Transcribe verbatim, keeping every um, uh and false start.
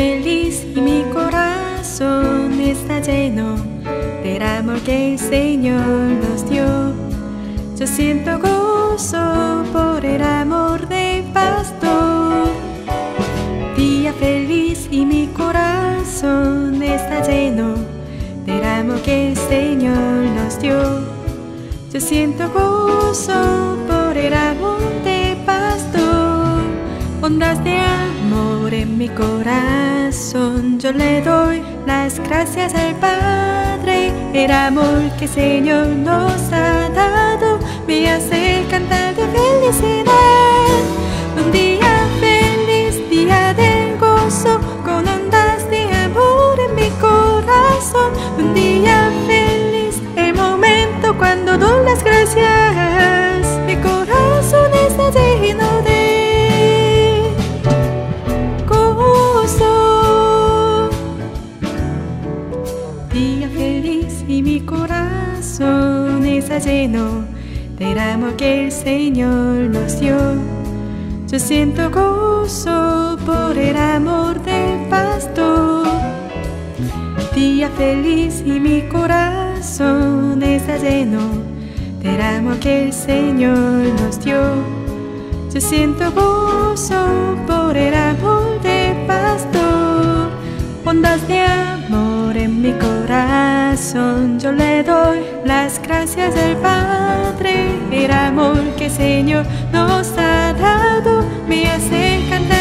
feliz y mi corazón está lleno del amor que el Señor nos dio. Yo siento gozo por el amor del pastor. Día feliz y mi corazón está lleno del amor que el Señor nos dio. Yo siento gozo por el amor del pastor. Ondas de amor en mi corazón, yo le doy las gracias al Padre. El amor que el Señor nos ha dado me hace cantar de felicidad. Un día feliz, día de gozo, con ondas de amor en mi corazón. Un día feliz, el momento cuando doy las gracias. Mi corazón está lleno de día feliz y mi corazón está lleno del amor que el Señor nos dio. Yo siento gozo por el amor del pastor. Día feliz y mi corazón está lleno del amor que el Señor nos dio. Yo siento gozo por el amor del pastor. Ondas de amor en mi corazón, yo le doy las gracias al Padre. El amor que el Señor nos ha dado me hace cantar